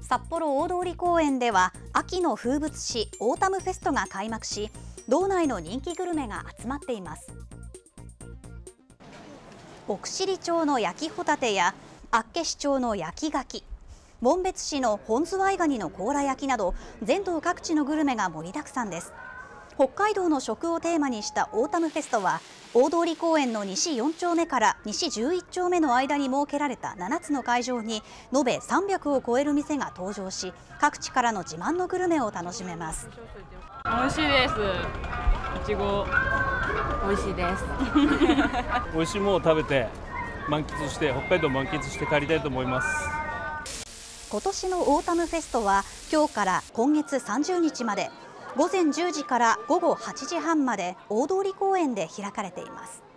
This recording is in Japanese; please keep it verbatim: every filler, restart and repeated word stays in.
札幌大通公園では秋の風物詩オータムフェストが開幕し、道内の人気グルメが集まっています。奥尻町の焼きホタテや厚岸町の焼きガキ、紋別市の本ズワイガニの甲羅焼きなど、全道各地のグルメが盛りだくさんです。北海道の食をテーマにしたオータムフェストは、大通公園の西よん丁目から西じゅういち丁目の間に設けられたななつの会場に延べさんびゃくを超える店が登場し、各地からの自慢のグルメを楽しめます。 美味しいです。いちご美味しいです。 美味しいものを食べて満喫して、北海道を満喫して帰りたいと思います。 今年のオータムフェストは今日から今月さんじゅうにちまで、午前じゅうじから午後はちじはんまで大通公園で開かれています。